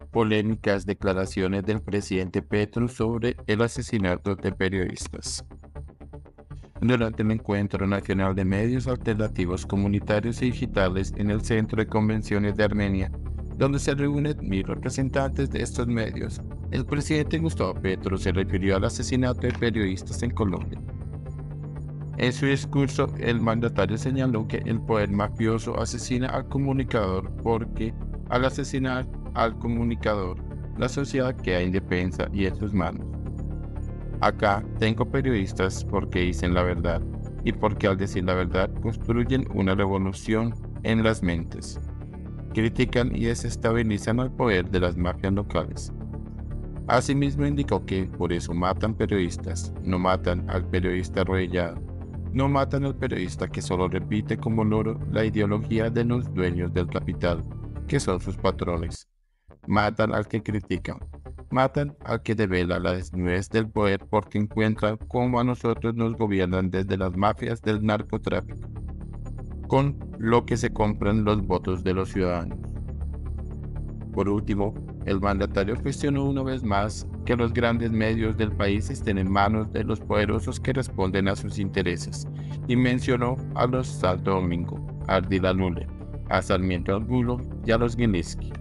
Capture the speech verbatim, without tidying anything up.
Polémicas declaraciones del presidente Petro sobre el asesinato de periodistas. Durante el Encuentro Nacional de Medios Alternativos Comunitarios y Digitales en el Centro de Convenciones de Armenia, donde se reúnen mil representantes de estos medios, el presidente Gustavo Petro se refirió al asesinato de periodistas en Colombia. En su discurso, el mandatario señaló que el poder mafioso asesina al comunicador porque, al asesinar al comunicador, la sociedad queda indefensa y en sus manos. Acá tengo periodistas porque dicen la verdad y porque al decir la verdad construyen una revolución en las mentes. Critican y desestabilizan al poder de las mafias locales. Asimismo indicó que por eso matan periodistas, no matan al periodista arrodillado, no matan al periodista que solo repite como loro la ideología de los dueños del capital, que son sus patrones. Matan al que critica, matan al que devela la desnudez del poder porque encuentran cómo a nosotros nos gobiernan desde las mafias del narcotráfico, con lo que se compran los votos de los ciudadanos. Por último, el mandatario cuestionó una vez más que los grandes medios del país estén en manos de los poderosos que responden a sus intereses, y mencionó a los Santo Domingo, a Ardila Lule, a Sarmiento Angulo y a los Gilinski.